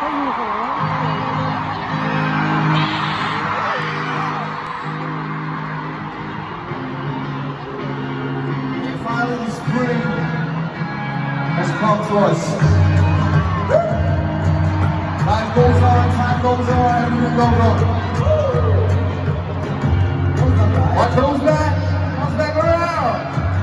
Finally, spring has come to us. Life goes on, time goes on, everything goes on. What comes back around.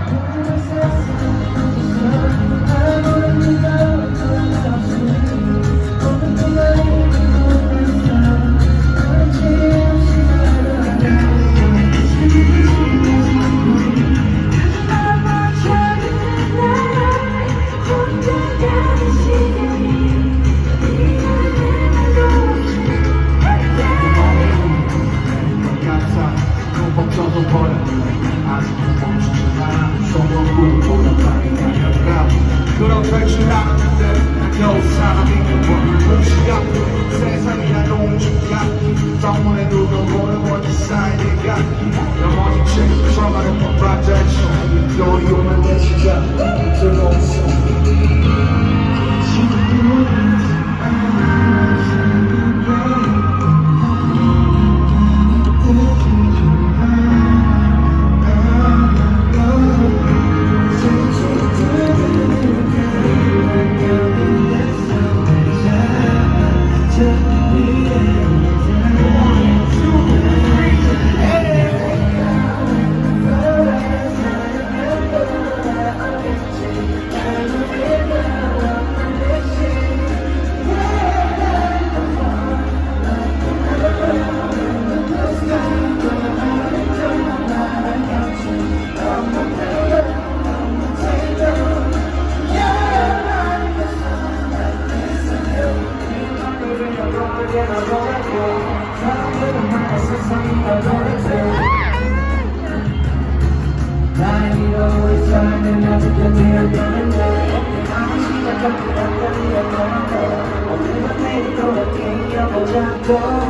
그런 결심하는데 겨우 사람이면 무시가 세상이란 농주가 정문에 두고 보는 원지 사이드가 나머지 책 저만의 프로젝션 너희 오면 내 시작 뜨거운 손 I'm